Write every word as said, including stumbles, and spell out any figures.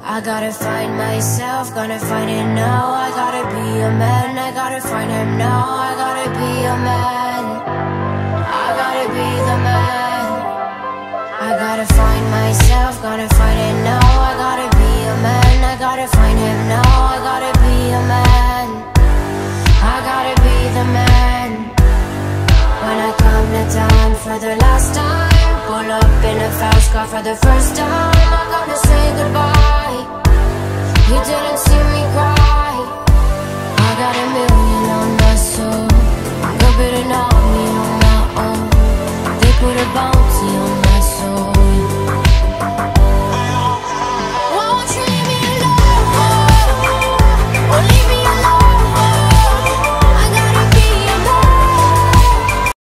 I gotta find myself, gonna find it now. I gotta be a man, I gotta find him now. I gotta be a man, I gotta be the man. I gotta find myself, gotta find it now. I gotta be a man, I gotta find him now. I gotta be a man, I gotta be the man. When I come to town for the last time, pull up in a fast car for the first time, I'm gonna say goodbye. You didn't see me cry. I got a million on my soul, go bid it all.